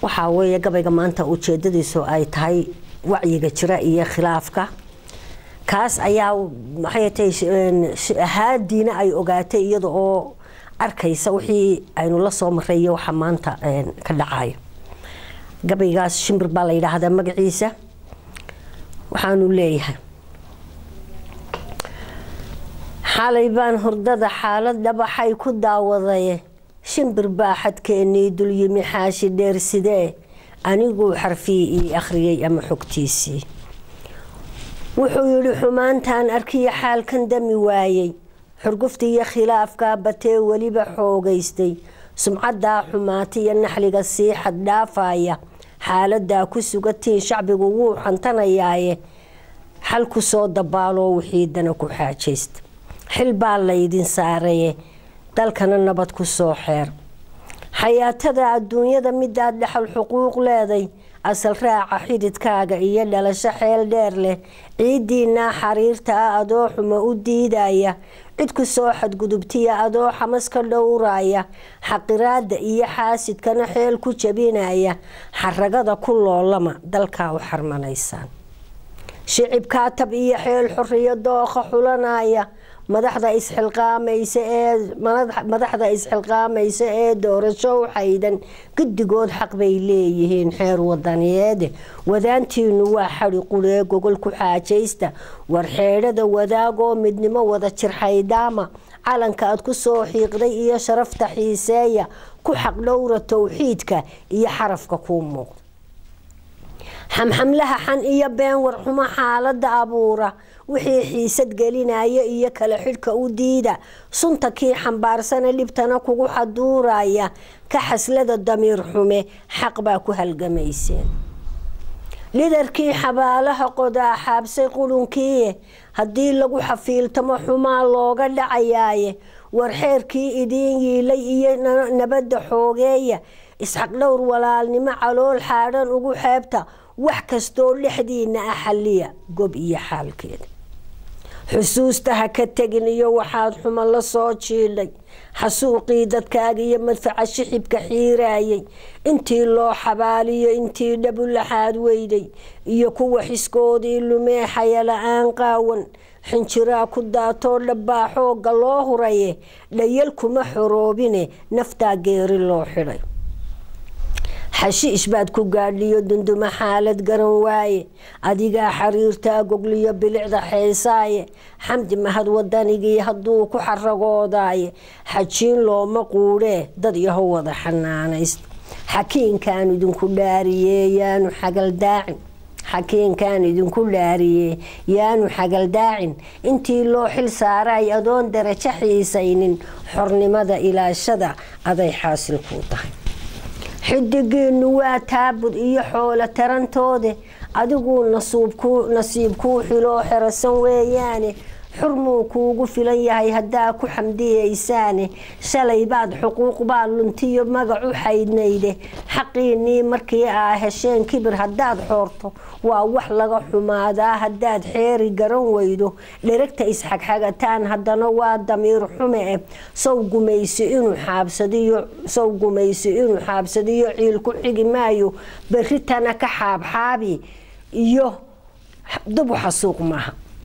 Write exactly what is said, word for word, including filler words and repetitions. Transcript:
waxa weeye gabayga maanta ujeedadiisu ay tahay wacyiga jira iyo khilaafka kaas ayaa maxay tahay haadiina ay ogaatay iyada oo arkaysa wixii aynu la soo mareeyo waxa maanta ka dhacay gabaygaas shimbir baa la yiraahdaa magaciisa waxaanu leeyahay xalay baan hurdada xaalad dhabaxay ku daawaday shimbir baa xadkeenii dul yimi xaashi dheer sidee anigu xarfii ii akhriyay ama xogtiisii wuxuu yiri xumaantaan arkiya xaalkan dami waayay xurguftiya khilaafka batee waliba xoogaystay sumcada xumaatiya naxliga sii xad dhaafaya xaalada ku sugatiin shacbigu wuu xantanayaaye xal ku soo dabaalo wixii dana ku xaajaysta xil baa laydin saaraye dalkana nabad ku soo xeer xayaatada adduunyada midaad dhaxal xuquuq leeday asal raaca xididkaaga iyo dhalasho xeel dheer leh ciidiina xariirta adoo xuma u diidaya cid ku soo xadgudubtiya adoo xamaska dhowraya xaqiraada iyo xaasidkana xeel ku jabinaya xaragada ku loolama dalka u xarmanaysaan shicibka tab iyo xeel xorriyo dooqa xulanaya madaxda isxilqaamaysa ee madaxda isxilqaamaysa ee doorasho xaydan guddigood xaq bay leeyihiin xeer wadaniyeed wadaantiinu waa xari qulee gogol ku xaajaysta war xeerada wadaagoo midnimo wada jir xaydaama calanka aad ku soo xiiqday iyo sharafta xiiseeya ku xaq dhowra tawxiidka iyo xarafka ku muuqda xamxamlaha xan iyo been war xumo xaalada abuura wixii xiisad gelinaya iyo kala xidhka u diida sunta kii xambaarsana dhibtana kugu xaduuraya ka xaslada damiir xume xaq baa ku halgamayseen lidarkii xabaalaha qodaa xaabsay qulunkii haddii lagu xafiiltamo xumaa looga dhacayaaye war xeerkii idiin yiilay iyo nabadda xoogeeya isxaq dhowr walaalnimo calool xaadhan ugu xeebta wax kastoo dhexdiina ah xalliya gob iyo xaalkeeda xusuusta ha ka tegin iyo waxaad xuma la soo jiilay xasuuqii dadkaaga iyo madfaca shixibka xiiraayay intii loo xabaaliyo intii dhabu laxaad weyday iyo kuwa xiskoodii lumee xayala-aan qaawan xinjiraa ku daatoo dhabbaa xoogga loo huraye dhayal kuma xoroobine naftaa geeri loo xidhay xashiish baad ku gaadhiyo dunduma xaalad garan waaye adigaa xariirtaa gogliyo bilicda xeesaaye xamdi mahad wadanigii hadduu ku xaragoodaye xajiin looma quudhee dad yaho wada xanaanaysta xakiinkaan idinku dhaariyee yaanu xagaldaacin xakiinkaan idinku dhaariyee yaanu xagaldaacin intii loo xil saaray adoon darajo xiisaynin xornimada ilaashada aday xaasil kuu tahay xidigiinu waa taabud iyo xoolo tarantoode adiguu nasiib kuu xiloo xerasan weeyaane xurmuu kuugu filan yahay haddaa ku xamdiyaysaane shalay baad xuquuq baa luntiyo magacu xaydnayde xaqiinii markii aa hesheen kibir haddaad xoorto waa wax laga xumaadaa haddaad xeeri garan weydo dheragta isxagxagataan haddana waa damiir xume eh sow gumaysi inuu xaabsadiyo sow gumaysi inuu xaabsadiyo ciil ku xigi maayo berritana ka xaabxaabi iyo dub xasuuq maaha